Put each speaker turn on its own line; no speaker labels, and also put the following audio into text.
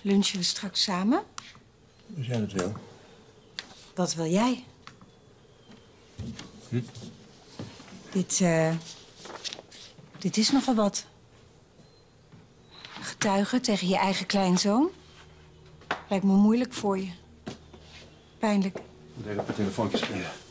Lunchen we straks samen?
Als jij dat wil.
Dat wil jij.
Hm?
Dit is nogal wat. Getuigen tegen je eigen kleinzoon. Lijkt me moeilijk voor je. Pijnlijk.
Ik moet even een paar telefoontjes spelen.